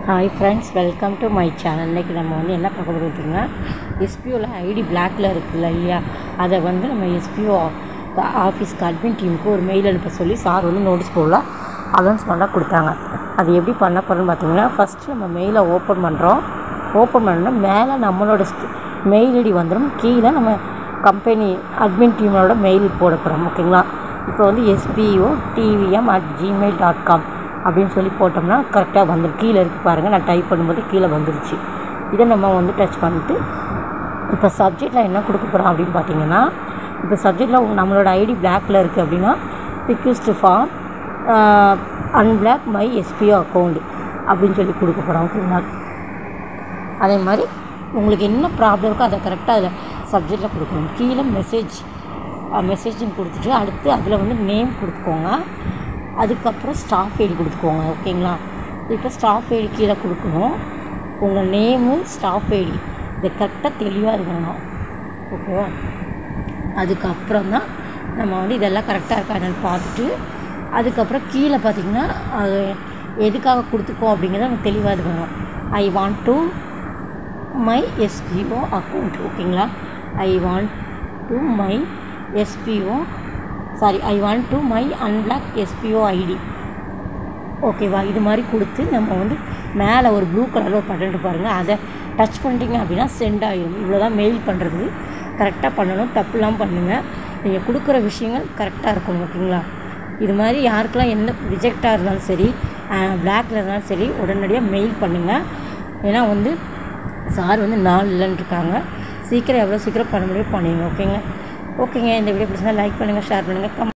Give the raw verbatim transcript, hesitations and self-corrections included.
Hi friends, welcome to my channel. இன்றைக்கி நம்ம வந்து என்ன பார்க்க போகிறோம்னா, எஸ்பிஓவில் ஐடி பிளாக்கில் இருக்குல்ல இல்லையா, அதை வந்து நம்ம எஸ்பிஓ ஆஃபீஸ்க்கு அட்மின் டீமுக்கு ஒரு மெயில் அனுப்ப சொல்லி சார் வந்து நோட்டீஸ் போர்டில் அனௌன்ஸ்மெண்ட்டாக கொடுத்தாங்க. அது எப்படி பண்ண போகிறோன்னு பார்த்தீங்கன்னா, ஃபஸ்ட்டு நம்ம மெயிலை ஓப்பன் பண்ணுறோம். ஓப்பன் பண்ணோன்னா மேலே நம்மளோட மெயில் ஐடி வந்துடும், கீழே நம்ம கம்பெனி அட்மின் டீமோட மெயில் போட போகிறோம். ஓகேங்களா? இப்போ வந்து SPO TVM at Gmail dot com அப்படின்னு சொல்லி போட்டோம்னா கரெக்டாக வந்துடும். கீழே இருக்குது பாருங்கள், நான் டைப் பண்ணும்போது கீழே வந்துருச்சு. இதை நம்ம வந்து டச் பண்ணிட்டு இப்போ சப்ஜெக்டில் என்ன கொடுக்க போகிறோம் அப்படின்னு பார்த்தீங்கன்னா, இப்போ சப்ஜெக்டில் நம்மளோட ஐடி பிளாக்கில் இருக்குது அப்படின்னா, request for unblock my SPO account அப்படின்னு சொல்லி கொடுக்க போகிறோம். ஓகேங்களா? அதே மாதிரி உங்களுக்கு என்ன ப்ராப்ளம் இருக்கோ அதை கரெக்டாக அதில் சப்ஜெக்டில் கொடுக்கணும். கீழே மெசேஜ் மெசேஜிங் கொடுத்துட்டு அடுத்து அதில் வந்து நேம் கொடுத்துக்கோங்க. அதுக்கப்புறம் ஸ்டாஃப் ஐடி கொடுத்துக்கோங்க. ஓகேங்களா? இப்போ ஸ்டாஃப் ஐடி கீழே கொடுக்கணும். உங்கள் நேமு ஸ்டாஃப் ஐடி இது கரெக்டாக தெளிவாக இருக்கணும். ஓகேவா? அதுக்கப்புறம் தான் நம்ம வந்து இதெல்லாம் கரெக்டாக இருக்கா என்னென்னு பார்த்துட்டு அதுக்கப்புறம் கீழே பார்த்திங்கன்னா அது எதுக்காக கொடுத்துக்கோம் அப்படிங்கிறத நம்ம தெளிவாக இருக்கணும். I want to my SPO account. ஓகேங்களா? I want to my SPO sorry I want to my unblock SPO ID. ஓகேவா? இது மாதிரி கொடுத்து நம்ம வந்து மேலே ஒரு ப்ளூ கலரில் ஒரு பட்டன் பாருங்கள், அதை டச் பண்ணிட்டீங்க அப்படின்னா சென்ட் ஆகிடும். இவ்வளோ தான் மெயில் பண்ணுறது. கரெக்டாக பண்ணணும், தப்புலாம் பண்ணுங்கள். நீங்கள் கொடுக்குற விஷயங்கள் கரெக்டாக இருக்கணும். ஓகேங்களா? இது மாதிரி யாருக்கெல்லாம் என்ன ரிஜெக்டாக இருந்தாலும் சரி, பிளாக்ல இருந்தாலும் சரி, உடனடியாக மெயில் பண்ணுங்கள். ஏன்னா வந்து சார் வந்து நாள் இல்லைன்னு இருக்காங்க. சீக்கிரம் எவ்வளோ சீக்கிரம் பண்ண முடியும் பண்ணுவீங்க. ஓகேங்க? ஓகேங்க இந்த வீடியோ பிடிச்சா லைக் பண்ணுங்கள், ஷேர் பண்ணுங்கள், கம்